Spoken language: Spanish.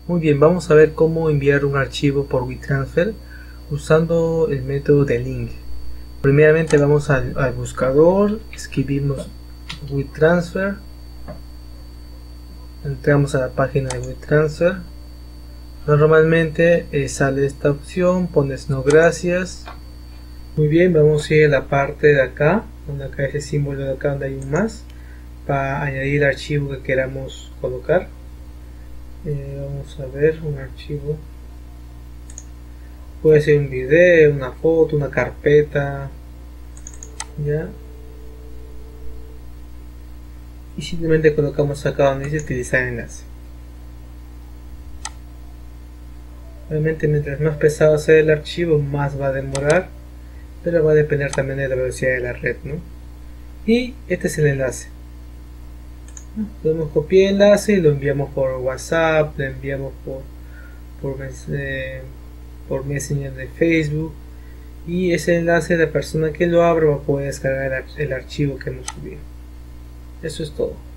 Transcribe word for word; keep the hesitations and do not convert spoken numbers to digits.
Muy bien, vamos a ver cómo enviar un archivo por WeTransfer usando el método de link. Primeramente vamos al, al buscador, escribimos WeTransfer, entramos a la página de WeTransfer. Normalmente eh, sale esta opción, pones no gracias. Muy bien, vamos a ir a la parte de acá, donde acá ese símbolo de acá donde hay un más, para añadir el archivo que queramos colocar. Eh, vamos a ver un archivo, puede ser un video, una foto, una carpeta, ya, y simplemente colocamos acá donde dice utilizar enlace. Obviamente mientras más pesado sea el archivo, más va a demorar, pero va a depender también de la velocidad de la red, ¿no? Y este es el enlace. Podemos copiar el enlace y lo enviamos por WhatsApp, lo enviamos por por, eh, por Messenger de Facebook, y ese enlace la persona que lo abra va a poder descargar el, el archivo que hemos subido. Eso es todo.